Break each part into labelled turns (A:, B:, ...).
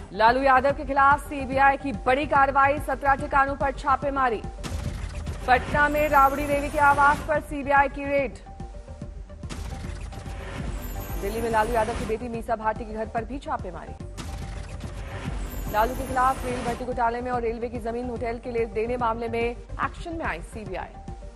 A: लालू यादव के खिलाफ सीबीआई की बड़ी कार्रवाई, 17 ठिकानों पर छापेमारी। पटना में राबड़ी देवी के आवास पर सीबीआई की रेड। दिल्ली में लालू यादव की बेटी मीसा भारती के घर पर भी छापेमारी। लालू के खिलाफ रेल भर्ती घोटाले में और रेलवे की जमीन होटल के लिए देने मामले में एक्शन में आई सीबीआई।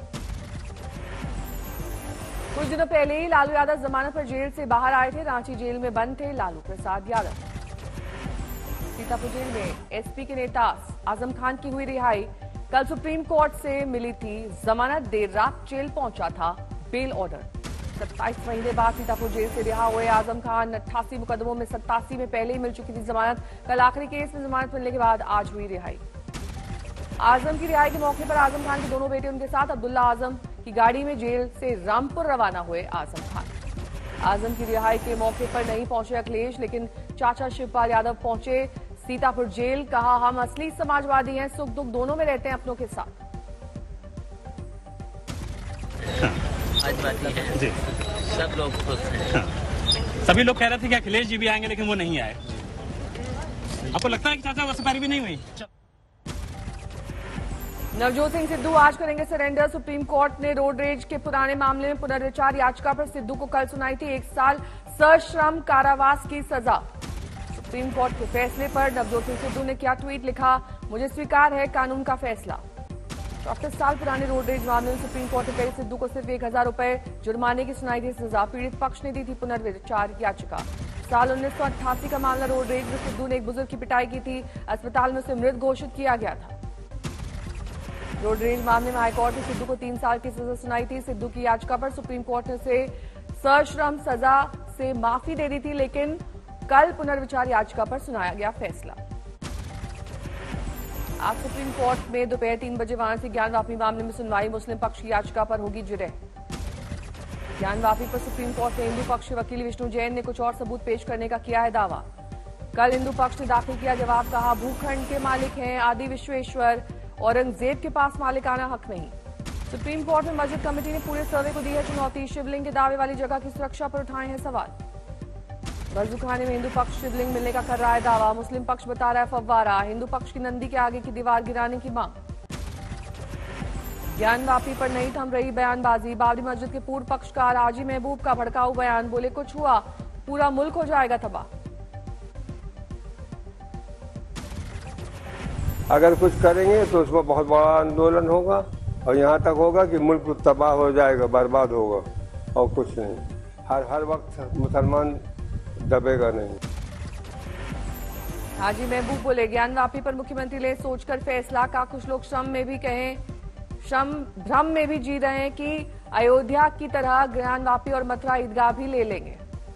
A: कुछ दिनों पहले ही लालू यादव जमानत पर जेल से बाहर आए थे। रांची जेल में बंद थे लालू प्रसाद यादव। सीतापुर जेल में एसपी के नेता आजम खान की हुई रिहाई। कल सुप्रीम कोर्ट से मिली थी जमानत, देर रात जेल पहुंचा था बेल ऑर्डर। 27 महीने बाद सीतापुर जेल से रिहा हुए आजम खान। 88 मुकदमों में 87 में पहले ही मिल चुकी थी जमानत। कल आखिरी केस में जमानत मिलने के बाद आज हुई रिहाई। आजम की रिहाई के मौके पर आजम खान के दोनों बेटे उनके साथ अब्दुल्ला आजम की गाड़ी में जेल से रामपुर रवाना हुए आजम खान। आजम की रिहाई के मौके पर नहीं पहुंचे अखिलेश, लेकिन चाचा शिवपाल यादव पहुंचे सीतापुर जेल। कहा, हम असली समाजवादी हैं, सुख दुख दोनों में रहते हैं अपनों के साथ।
B: समाजवादी हैं जी, सब लोग खुश हैं।
C: सभी लोग कह रहे थे कि अखिलेश जी भी आएंगे, लेकिन वो नहीं आए। आपको लगता है कि चाचा वसुपारी भी नहीं हुई?
A: नवजोत सिंह सिद्धू आज करेंगे सरेंडर। सुप्रीम कोर्ट ने रोड रेज के पुराने मामले में पुनर्विचार याचिका पर सिद्धू को कल सुनाई थी 1 साल सश्रम कारावास की सजा। सुप्रीम कोर्ट के फैसले पर नवजोत सिंह सिद्धू ने क्या ट्वीट लिखा, मुझे स्वीकार है कानून का फैसला। 34 साल पुराने रोड रेज मामले में सुप्रीम कोर्ट ने कई सिद्धू को सिर्फ 1000 रुपए जुर्माने की सुनाई थी सजा। पीड़ित पक्ष ने दी थी पुनर्विचार याचिका। साल 1988 का मामला रोड रेज में सिद्धू ने एक बुजुर्ग की पिटाई की थी। अस्पताल में उसे मृत घोषित किया गया था। रोड रेज मामले में हाईकोर्ट ने सिद्धू को 3 साल की सजा सुनाई थी। सिद्धू की याचिका पर सुप्रीम कोर्ट ने उसे सश्रम सजा से माफी दे दी थी, लेकिन कल पुनर्विचार याचिका पर सुनाया गया फैसला। आज सुप्रीम कोर्ट में दोपहर 3 बजे वाराणसी ज्ञान वापी मामले में सुनवाई। मुस्लिम पक्ष की याचिका पर होगी जिरह। ज्ञान वापी पर सुप्रीम कोर्ट ने हिंदू पक्ष के वकील विष्णु जैन ने कुछ और सबूत पेश करने का किया है दावा। कल हिंदू पक्ष ने दाखिल किया जवाब। कहा, भूखंड के मालिक हैं आदि विश्वेश्वर, औरंगजेब के पास मालिकाना हक नहीं। सुप्रीम कोर्ट में मस्जिद कमेटी ने पूरे सर्वे को दी है चुनौती। शिवलिंग के दावे वाली जगह की सुरक्षा पर उठाए हैं सवाल। वजूखाने में हिंदू पक्ष शिवलिंग मिलने का कर रहा है दावा। मुस्लिम पक्ष बता रहा है फव्वारा। हिंदू पक्ष की नंदी के आगे की दीवार गिराने की मांग। ज्ञान वापी पर नहीं थम रही बयानबाजी। बाबरी मस्जिद के पूर्व पक्षकार हाजी महबूब का भड़काऊ बयान। बोले, कुछ हुआ पूरा मुल्क हो जाएगा तबाह।
D: अगर कुछ करेंगे तो उसमें बहुत बड़ा आंदोलन होगा और यहाँ तक होगा कि मुल्क तबाह हो जाएगा, बर्बाद होगा और कुछ नहीं। हर वक्त मुसलमान दबेगा नहीं।
A: हाजी महबूब बोले, ज्ञान वापी पर मुख्यमंत्री ले सोचकर फैसला। का कुछ लोग श्रम भ्रम में भी जी रहे हैं कि अयोध्या की तरह ज्ञान वापी और मथुरा ईदगाह भी ले लेंगे।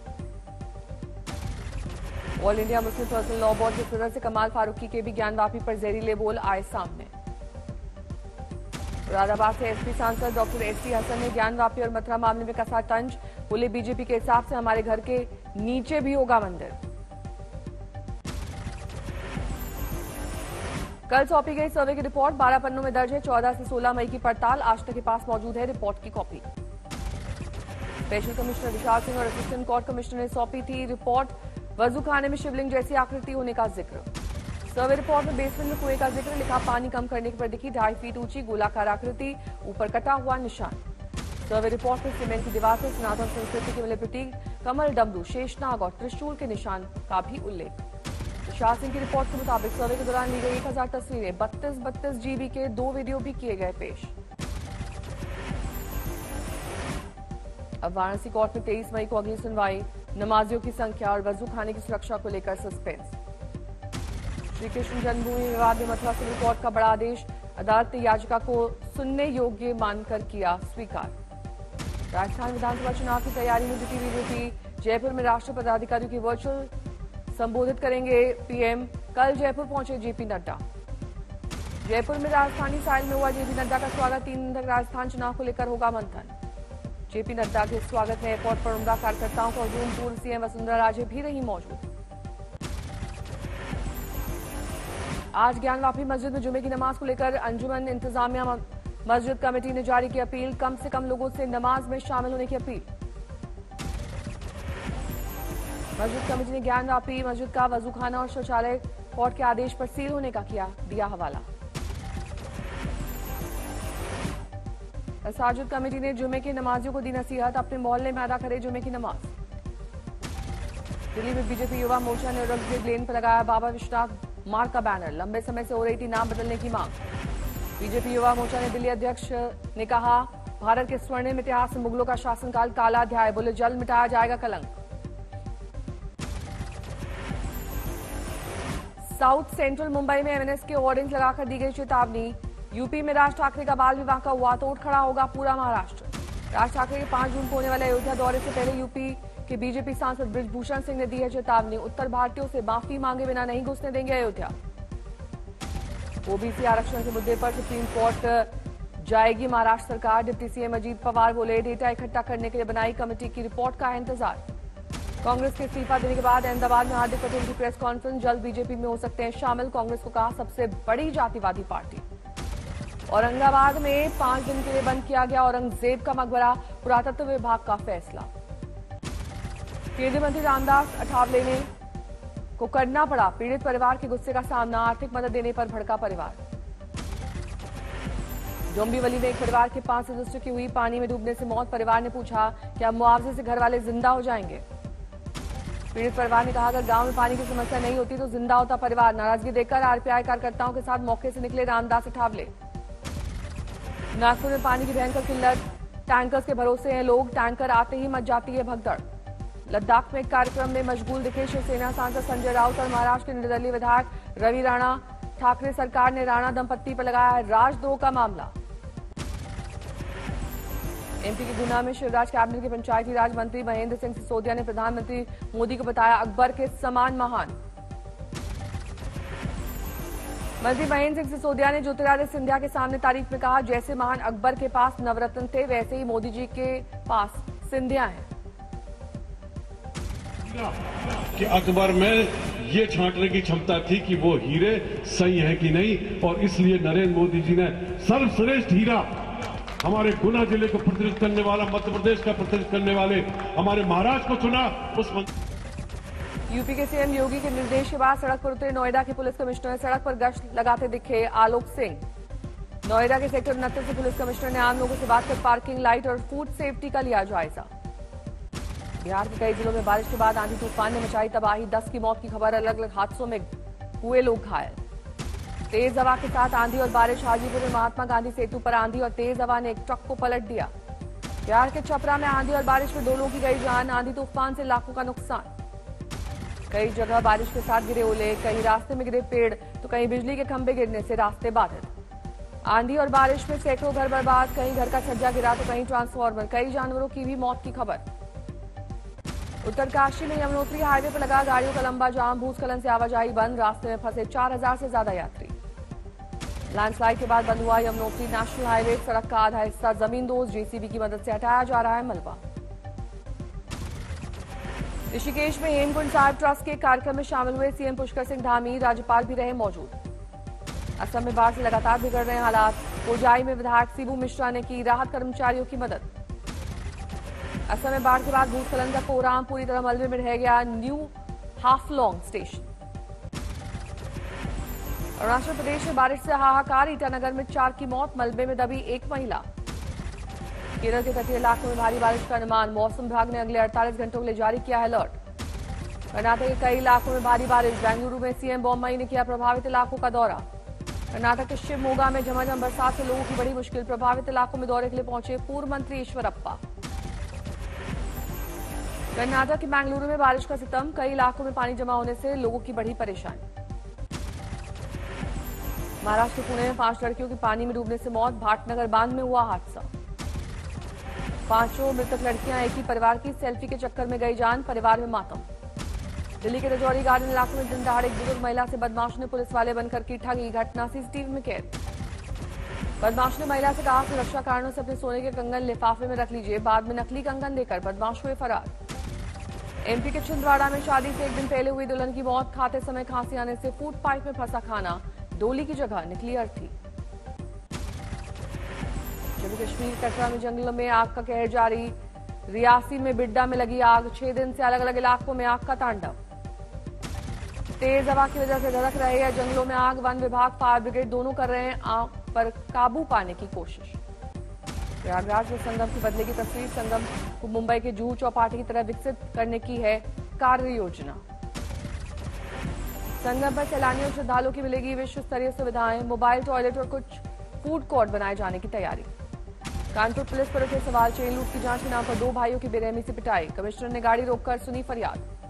A: All India Muslim Personal Law Board के सदस्य कमाल फारूकी के भी ज्ञान वापी पर जहरीले बोल आए सामने। मुरादाबाद से एसपी सांसद डॉक्टर एसटी हसन ने ज्ञान वापी और मथुरा मामले में कसा तंज। बोले, बीजेपी के हिसाब से हमारे घर के नीचे भी होगा मंदिर। कल सौंपी गई सर्वे की रिपोर्ट 12 पन्नों में दर्ज है। 14 से 16 मई की पड़ताल आष्टा के पास मौजूद है रिपोर्ट की copy. Special commissioner Vishal Singh और असिस्टेंट कोर्ट कमिश्नर ने सौंपी थी रिपोर्ट। वजूखाने में शिवलिंग जैसी आकृति होने का जिक्र। सर्वे रिपोर्ट में बेसमेंट में कुएं का जिक्र। लिखा, पानी कम करने पर दिखी 2.5 फीट ऊंची गोलाकार आकृति, ऊपर कटा हुआ निशान। सर्वे रिपोर्ट में सीमेंट की दीवार से सनातन संस्कृति के मिले प्रतीक कमल, डमरू, शेषनाग और त्रिशूल के निशान का भी उल्लेख। विशाल सिंह की रिपोर्ट के मुताबिक सर्वे के दौरान ली गई 1000 तस्वीरें, 32 GB के 2 वीडियो भी किए गए पेश। अब वाराणसी कोर्ट में 23 मई को अगली सुनवाई। नमाजियों की संख्या और वजू खाने की सुरक्षा को लेकर सस्पेंस। श्री कृष्ण जन्मभूमि विवाद में मथुरा सिविल कोर्ट का बड़ा आदेश। अदालत ने याचिका को सुनने योग्य मानकर किया स्वीकार। राजस्थान विधानसभा चुनाव की तैयारी में जुटी बीजेपी। जयपुर में राष्ट्रीय पदाधिकारियों की वर्चुअल संबोधित करेंगे पीएम। कल जयपुर पहुंचे जेपी नड्डा। जयपुर में राजधानी साहिल में हुआ जेपी नड्डा का स्वागत। 3 दिन तक राजस्थान चुनाव को लेकर होगा मंथन। जेपी नड्डा के स्वागत में एयरपोर्ट पर उमड़ा कार्यकर्ताओं को हजूम। पूर्व सीएम वसुंधरा राजे भी रही मौजूद। आज ज्ञान वापी मस्जिद में जुमे की नमाज को लेकर अंजुमन इंतजामिया मस्जिद कमेटी ने जारी की अपील। कम से कम लोगों से नमाज में शामिल होने की अपील। मस्जिद कमेटी ने ज्ञान वापी मस्जिद का वजूखाना और शौचालय कोर्ट के आदेश पर सील होने का दिया हवाला। मसाजिद कमेटी ने जुमे की नमाजियों को दी नसीहत, अपने मोहल्ले में अदा करे जुमे की नमाज। दिल्ली में बीजेपी युवा मोर्चा ने औरंगजेब लेन पर लगाया बाबा विश्वनाथ मार्ग का बैनर, लंबे समय से हो रही थी नाम बदलने की मांग। बीजेपी युवा मोर्चा ने दिल्ली अध्यक्ष ने कहा, भारत के स्वर्णिम इतिहास में मुगलों का शासनकाल काला अध्याय, बोले जल्द मिटाया जाएगा कलंक। साउथ सेंट्रल मुंबई में एमएनएस के होर्डिंग्स लगाकर दी गई चेतावनी। यूपी में राज ठाकरे का बाल विवाह का हुआ तोड़ खड़ा होगा पूरा महाराष्ट्र। राज ठाकरे के 5 जून को होने वाले अयोध्या दौरे से पहले यूपी के बीजेपी सांसद बृजभूषण सिंह ने दी है चेतावनी, उत्तर भारतीयों से माफी मांगे बिना नहीं घुसने देंगे अयोध्या। ओबीसी आरक्षण के मुद्दे पर सुप्रीम कोर्ट जाएगी महाराष्ट्र सरकार, डिप्टी सीएम अजीत पवार बोले डेटा इकट्ठा करने के लिए बनाई कमेटी की रिपोर्ट का है इंतजार। कांग्रेस के इस्तीफा देने के बाद अहमदाबाद में हार्दिक पटेल की प्रेस कॉन्फ्रेंस, जल्द बीजेपी में हो सकते हैं शामिल, कांग्रेस को कहा सबसे बड़ी जातिवादी पार्टी। औरंगाबाद में 5 दिन के लिए बंद किया गया औरंगजेब का मकबरा, पुरातत्व विभाग का फैसला। केंद्रीय मंत्री रामदास अठावले ने को करना पड़ा पीड़ित परिवार के गुस्से का सामना, आर्थिक मदद देने पर भड़का परिवार। डोंबिवली में एक परिवार के 5 सदस्यों की हुई पानी में डूबने से मौत, परिवार ने पूछा क्या मुआवजे से घर वाले जिंदा हो जाएंगे। पीड़ित परिवार ने कहा अगर गांव में पानी की समस्या नहीं होती तो जिंदा होता परिवार। नाराजगी देखकर आरपीआई कार्यकर्ताओं के साथ मौके से निकले रामदास अठावले। नागपुर में पानी की भयंकर किल्लत, टैंकर्स के भरोसे हैं लोग, टैंकर आते ही मच जाती है भगदड़। लद्दाख में एक कार्यक्रम में मशगूल दिखे शिवसेना सांसद संजय राउत और महाराष्ट्र के निर्दलीय विधायक रवि राणा। ठाकरे सरकार ने राणा दंपत्ति पर लगाया है राजद्रोह का मामला। एमपी के गुना में शिवराज कैबिनेट के पंचायती राज मंत्री महेंद्र सिंह सिसोदिया ने प्रधानमंत्री मोदी को बताया अकबर के समान महान। मंत्री महेंद्र सिंह सिसोदिया ने ज्योतिरादित्य सिंधिया के सामने तारीफ में कहा जैसे महान अकबर के पास नवरत्न थे वैसे ही मोदी जी के पास सिंधिया हैं।
E: कि अकबर में ये छांटने की क्षमता थी कि वो हीरे सही है कि नहीं, और इसलिए नरेंद्र मोदी जी ने सर्वश्रेष्ठ हीरा हमारे गुना जिले को प्रतिनिधित्व करने वाला, मध्य प्रदेश का प्रतिनिधित्व करने वाले हमारे महाराज को चुना। उस
A: यूपी के सीएम योगी के निर्देश के बाद सड़क पर उतरे नोएडा के पुलिस कमिश्नर, सड़क पर गश्त लगाते दिखे आलोक सिंह। नोएडा के सेक्टर 69 से पुलिस कमिश्नर ने आम लोगों से बात कर पार्किंग लाइट और फूड सेफ्टी का लिया जायजा। बिहार के कई जिलों में बारिश के बाद आंधी तूफान ने मचाई तबाही, 10 की मौत की खबर, अलग अलग हादसों में हुए लोग घायल। तेज हवा के साथ आंधी और बारिश, हाजीपुर में महात्मा गांधी सेतु पर आंधी और तेज हवा ने एक ट्रक को पलट दिया। बिहार के छपरा में आंधी और बारिश में 2 लोगों की गई जान, आंधी तूफान से लाखों का नुकसान। कई जगह बारिश के साथ गिरे ओले, कहीं रास्ते में गिरे पेड़ तो कहीं बिजली के खंभे गिरने से रास्ते बाधित। आंधी और बारिश में सैकड़ों घर बर्बाद, कहीं घर का छज्जा गिरा तो कहीं ट्रांसफार्मर, कई जानवरों की भी मौत की खबर। उत्तरकाशी में यमुनोत्री हाईवे पर लगा गाड़ियों का लंबा जाम, भूस्खलन से आवाजाही बंद, रास्ते में फंसे 4000 से ज्यादा यात्री। लैंडस्लाइड के बाद बंद हुआ यमुनोत्री नेशनल हाईवे, सड़क का आधा हिस्सा जमींदोज, जेसीबी की मदद से हटाया जा रहा है मलबा। ऋषिकेश में हेमकुंड साहिब ट्रस्ट के कार्यक्रम में शामिल हुए सीएम पुष्कर सिंह धामी, राज्यपाल भी रहे मौजूद। असम में बाढ़ से लगातार बिगड़ रहे हालात, कोजाई में विधायक शिबू मिश्रा ने की राहत कर्मचारियों की मदद। असम में बाढ़ के बाद भूस्खलन का कोराम, पूरी तरह मलबे में रह गया न्यू हाफलोंग स्टेशन। अरुणाचल प्रदेश में बारिश से हाहाकार, ईटानगर में 4 की मौत, मलबे में दबी एक महिला। केरल के तटीय इलाकों में भारी बारिश का अनुमान, मौसम विभाग ने अगले 48 घंटों के लिए जारी किया है अलर्ट। कर्नाटक के कई इलाकों में भारी बारिश, बेंगलुरु में सीएम बोम्मई ने किया प्रभावित इलाकों का दौरा। कर्नाटक के शिवमोगा में झमाझम बरसात से लोगों की बड़ी मुश्किल, प्रभावित इलाकों में दौरे के लिए पहुंचे पूर्व मंत्री ईश्वरप्पा। कर्नाटक के बेंगलुरु में बारिश का सितम, कई इलाकों में पानी जमा होने से लोगों की बढ़ी परेशानी। महाराष्ट्र के पुणे में 5 लड़कियों की पानी में डूबने से मौत, भाटनगर बांध में हुआ हादसा। 5 मृतक लड़कियां एक ही परिवार की, सेल्फी के चक्कर में गई जान, परिवार में मातम। दिल्ली के रजौरी गार्डन इलाके में दिन दहाड़े एक बुजुर्ग महिला से बदमाश ने पुलिस वाले बनकर की ठगी, घटना सीसीटीवी में कैद। बदमाश ने महिला से कहा सुरक्षा कारणों से अपने सोने के कंगन लिफाफे में रख लीजिए, बाद में नकली कंगन देकर बदमाश हुए फरार। एमपी के छिंदवाड़ा में शादी से एक दिन पहले हुई दुल्हन की मौत, खाते समय खांसी आने से फूड पाइप में फंसा खाना, डोली की जगह निकली अर्थी। जम्मू कश्मीर कटरा में जंगलों में आग का कहर जारी, रियासी में बिड्डा में लगी आग, 6 दिन से अलग अलग इलाकों में आग का तांडव। तेज हवा की वजह से धधक रहे हैं जंगलों में आग, वन विभाग फायर ब्रिगेड दोनों कर रहे हैं आग पर काबू पाने की कोशिश। प्रयागराज में संगम की बदलेगी तस्वीर, संगम को मुंबई के जुहू चौपाटी की तरह विकसित करने की है कार्य योजना। संगम पर सैलानियों और श्रद्धालुओं की मिलेगी विश्व स्तरीय सुविधाएं, मोबाइल टॉयलेट और कुछ फूड कोर्ट बनाए जाने की तैयारी। कानपुर पुलिस पर उठे सवाल, चेन लूट की जांच के नाम पर 2 भाइयों की बेरहमी से पिटाई, कमिश्नर ने गाड़ी रोककर सुनी फरियाद।